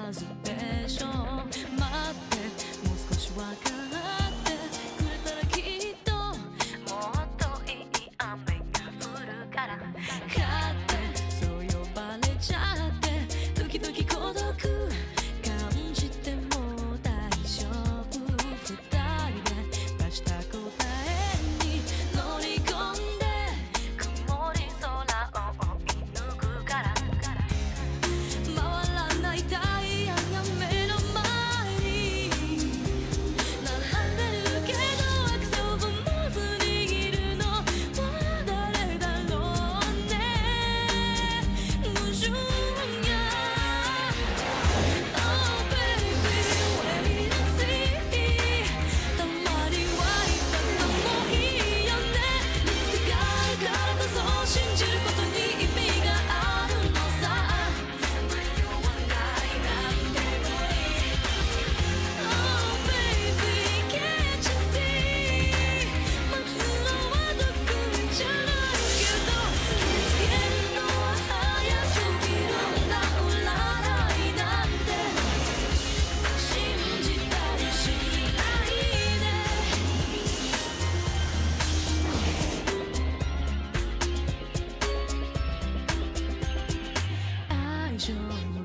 はずでしょう。待って、もう少し分かってくれたらきっともっといい雨が降るから。勝ってそう呼ばれちゃって時々孤独感じても大丈夫。二人で出した答えに乗り込んで曇り空を追い抜くから。回らないダイヤが目の前に並んでるけどアクセル踏まずにいるのは誰だろうね。矛盾が Oh baby wait and see たまには言ったのもいいよね。見つかるからこそ信じることに意味があるのさ。迷わないなんて無理 Oh baby can't you see 待つのは得意じゃないけど気づけるのは早すぎるんだ。占いなんて信じたりしないで。愛情